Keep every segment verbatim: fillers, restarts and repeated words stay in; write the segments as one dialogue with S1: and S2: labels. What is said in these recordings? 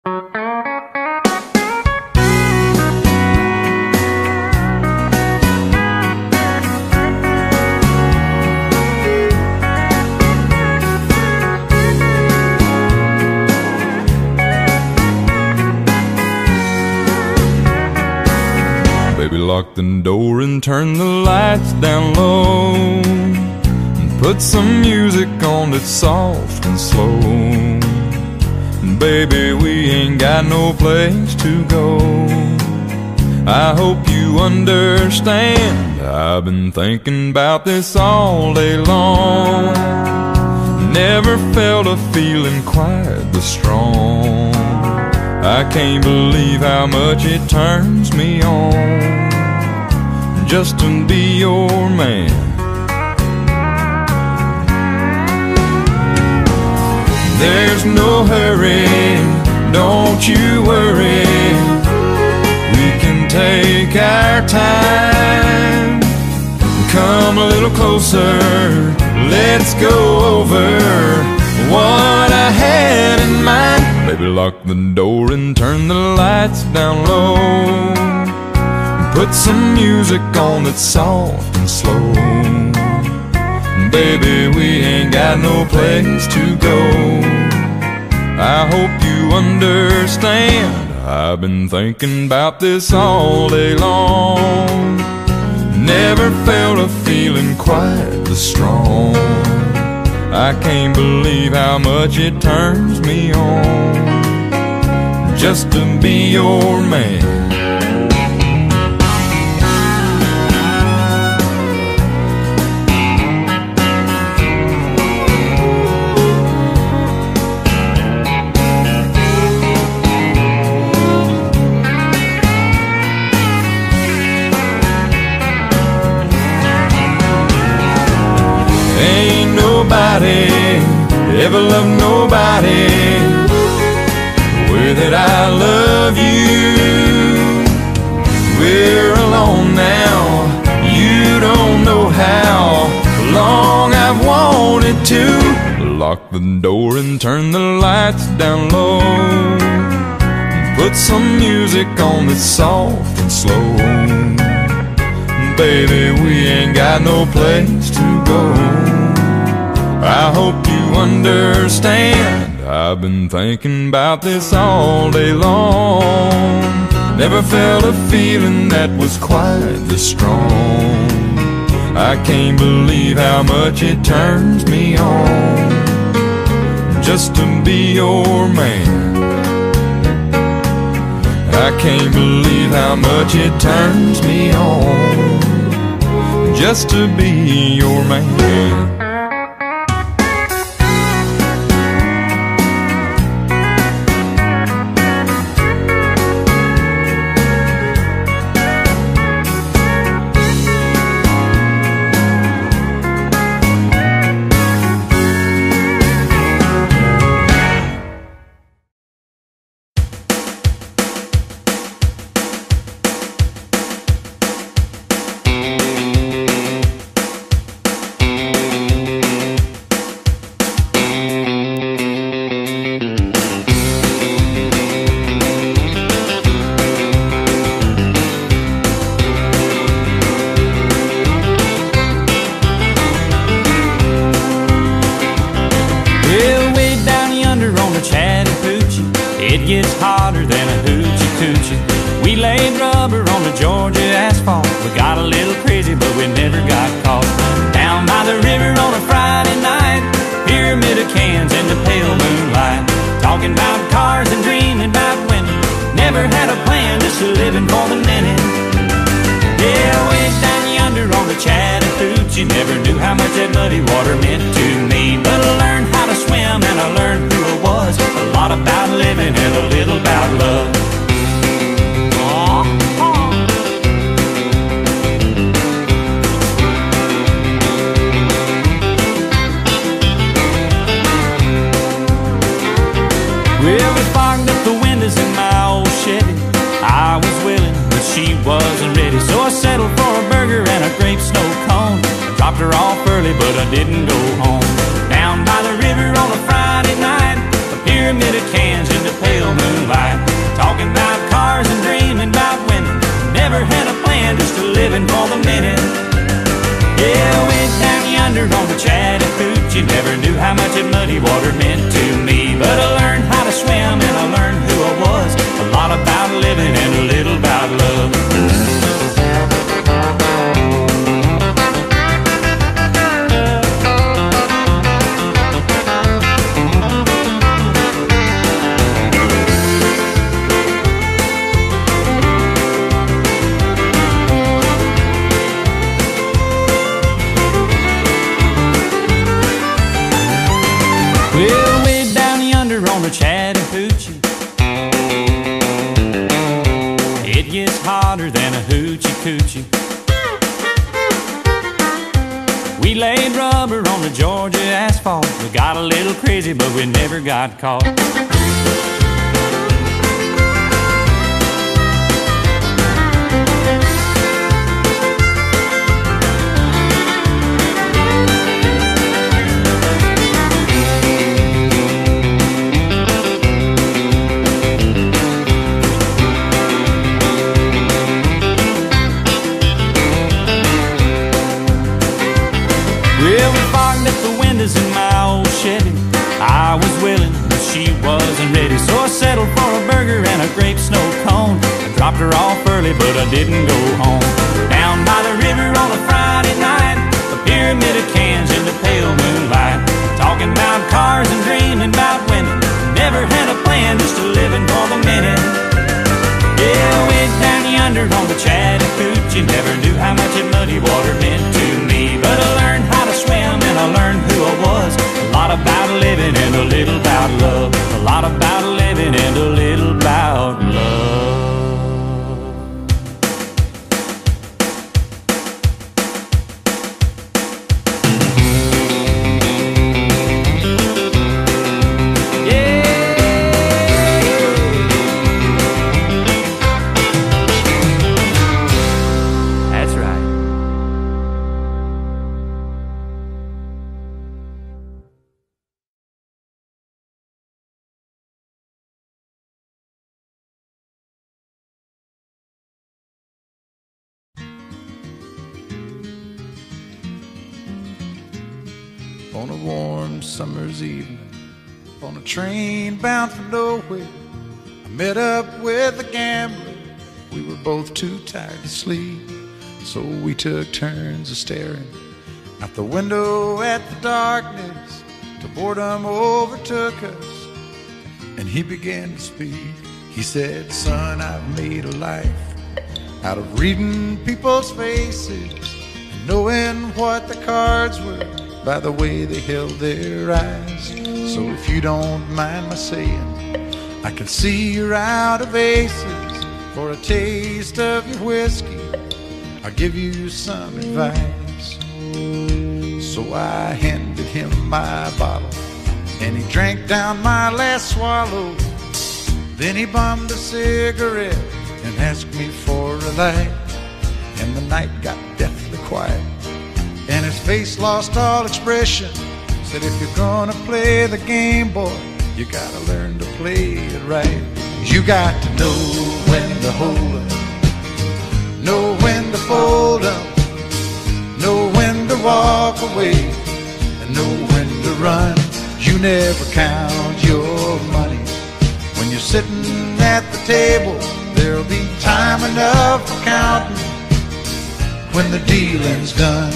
S1: Baby, lock the door and turn the lights down low, and put some music on that's soft and slow. And baby, we ain't got no place to go. I hope you understand, I've been thinking about this all day long. Never felt a feeling quite this strong. I can't believe how much it turns me on just to be your man. There's no hurry, don't you worry. We can take our time. Come a little closer, let's go over what I had in mind. Baby, lock the door and turn the lights down low, put some music on that's soft and slow. Baby, we ain't got no place to go. I hope you understand, I've been thinking about this all day long. Never felt a feeling quite this strong. I can't believe how much it turns me on just to be your man. Ain't nobody ever loved nobody the way that I love you. We're alone now, you don't know how long I've wanted to. Lock the door and turn the lights down low, and put some music on that's soft and slow. Baby, we ain't got no place to go. I hope you understand, I've been thinking about this all day long. Never felt a feeling that was quite this strong. I can't believe how much it turns me on just to be your man. I can't believe how much it turns me on just to be your man.
S2: It gets hotter than a hoochie coochie. We laid rubber on the Georgia asphalt. We got a little crazy, but we never got caught. Down by the river on a Friday night, pyramid of cans in the pale moonlight, talking about cars and dreaming about women. Never had a plan, just living for the minute. Yeah, way down yonder on the Chattahoochee, never knew how much that muddy water meant to me. But I learned how to swim and I learned who I was. A lot about living and a little about love. Well, we fogged up the windows in my old Chevy. I was willing, but she wasn't ready, so I settled for a burger and a grape snow cone. I dropped her off early, but I didn't go home. Down by the river on a Friday night, a pyramid of cans in the pale moonlight, yonder on the Chattahoochee. Never knew how much that muddy water meant to me, but I learned how to swim and I learned who I was. A lot about living and a little about love. Well, way down yonder on the Chattahoochee, it gets hotter than a hoochie coochie. We laid rubber on the Georgia asphalt. We got a little crazy, but we never got caught. Well, we fogged up the windows in my old Chevy. I was willing, but she wasn't ready, so I settled for a burger and a grape snow cone. I dropped her off early, but I didn't go home. Down by the river on a Friday night, a pyramid of cans in the pale moonlight, talking about cars and dreaming about women. Never had a plan, just a living for the minute. Yeah, way down yonder on the Chattahoochee, never knew how much that muddy water meant to me, but I learned how to swim and I learned who I was. A lot about living and a little about love. A lot about living and a little about love.
S3: On a warm summer's evening, on a train bound for nowhere, I met up with a gambler. We were both too tired to sleep, so we took turns of staring out the window at the darkness till boredom overtook us, and he began to speak. He said, "Son, I've made a life out of reading people's faces and knowing what the cards were by the way they held their eyes. So if you don't mind my saying, I can see you're out of aces. For a taste of your whiskey, I'll give you some advice." So I handed him my bottle, and he drank down my last swallow. Then he bummed a cigarette and asked me for a light, and the night got deathly quiet, and his face lost all expression. Said, "If you're gonna play the game, boy, you gotta learn to play it right. You got to know when to hold up, know when to fold up, know when to walk away, and know when to run. You never count your money. When you're sitting at the table, there'll be time enough for counting when the dealing's done."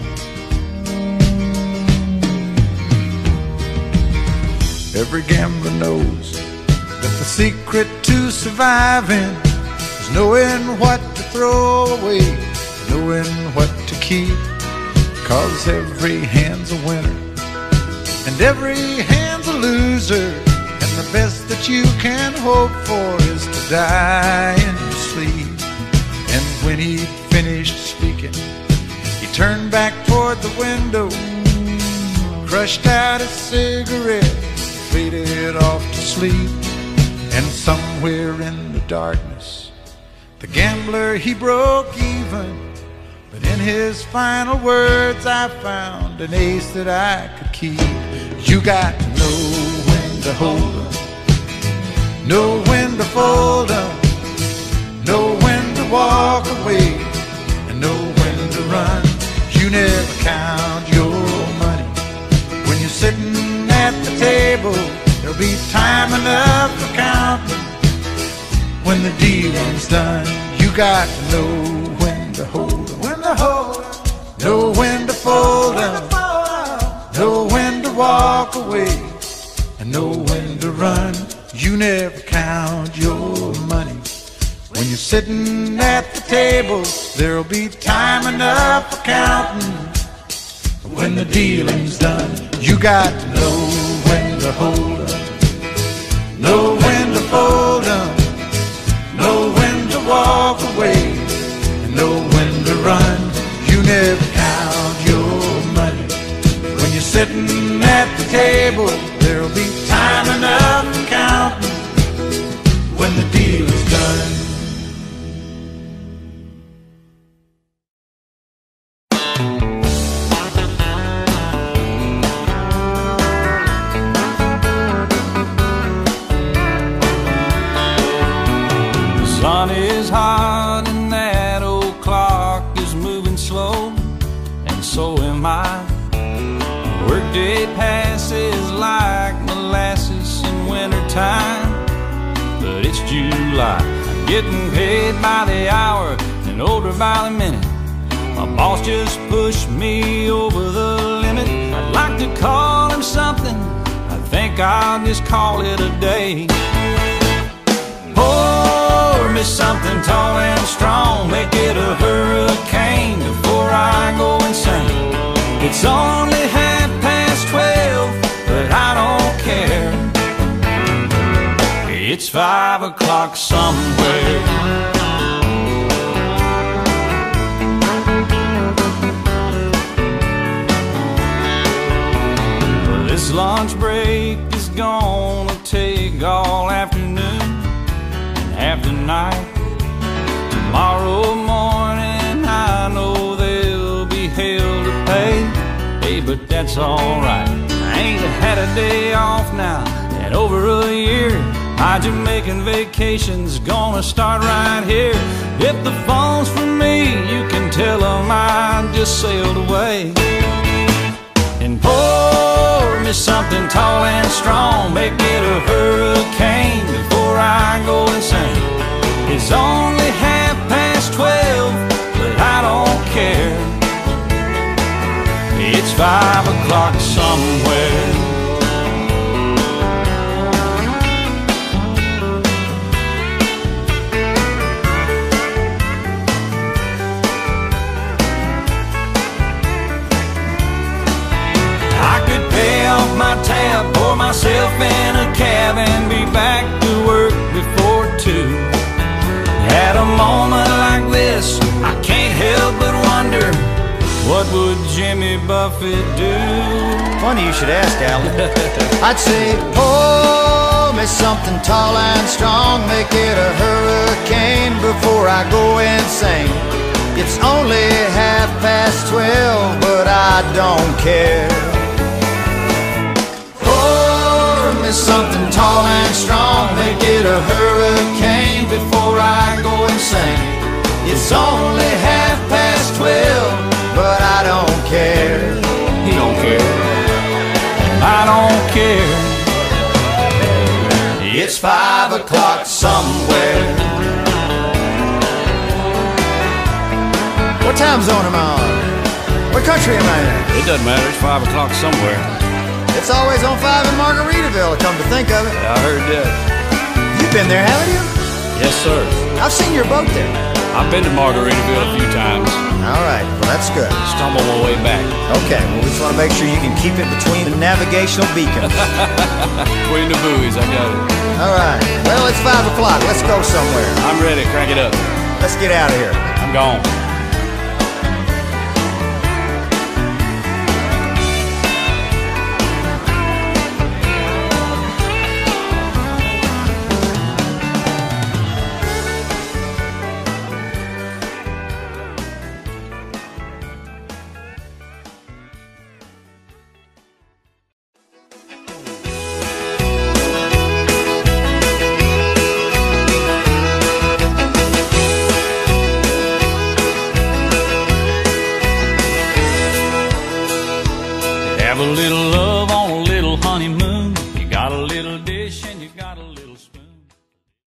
S3: Every gambler knows that the secret to surviving is knowing what to throw away, knowing what to keep. Cause every hand's a winner and every hand's a loser, and the best that you can hope for is to die in your sleep. And when he finished speaking, he turned back toward the window, crushed out his cigarette, faded off to sleep. And somewhere in the darkness, the gambler, he broke even. But in his final words, I found an ace that I could keep. You got to know when to hold up, know when to fold up, know when to walk away, and know when to run. You never count your there'll be time enough for counting when the dealing's done. You got to know when to hold 'em, when to hold 'em, know when to fold 'em, know when to walk away, and know when to run. You never count your money when you're sitting at the table. There'll be time enough for counting when the dealing's done. You got to know when to hold 'em, know when to fold 'em, know when to walk away, and know when to run. You never count your money when you're sitting at the table. There'll be time enough for counting when the deal is done.
S2: The sun is hot and that old clock is moving slow, and so am I. Workday passes like molasses in wintertime, but it's July. I'm getting paid by the hour and older by the minute. My boss just pushed me over the limit. I'd like to call him something, I think I'll just call it a day. Pour me something tall and strong, make it a hurricane before I go insane. It's only half past twelve, but I don't care. It's five o'clock somewhere. Well, this lunch break is gonna take all afternoon and half the night. Tomorrow morning I know there'll be hell to pay. Hey, but that's alright. I ain't had a day off now in over a year. My Jamaican vacation's gonna start right here. If the phone's for me, you can tell them I just sailed away. And pour me something tall and strong, make it a hurricane before I go insane. It's only half past twelve, but I don't care. It's five o'clock somewhere. I could pay off my tab, pour myself in a cab, and be back to work before two. At a moment like this, I can't help but wonder, what would Jimmy Buffett do?
S4: Funny you should ask, Alan. I'd say, pour me something tall and strong, make it a hurricane before I go insane. It's only half past twelve, but I don't care. Pour me something tall and strong, make it a hurricane before I go insane. It's only half past twelve, but I don't care.
S2: He don't care. I don't care.
S4: It's five o'clock somewhere. What time zone am I on? What country am I in?
S2: It doesn't matter, it's five o'clock somewhere.
S4: It's always on five in Margaritaville, come to think of it.
S2: Yeah, I heard that.
S4: You've been there, haven't you?
S2: Yes, sir.
S4: I've seen your boat there.
S2: I've been to Margaritaville a few times.
S4: All right, well, that's good.
S2: Stumbled my way back.
S4: Okay, well, we just want to make sure you can keep it between the navigational beacons.
S2: Between the buoys, I got it.
S4: All right, well, it's five o'clock. Let's go somewhere.
S2: I'm ready, crank it up.
S4: Let's get out of here.
S2: I'm gone. Have a little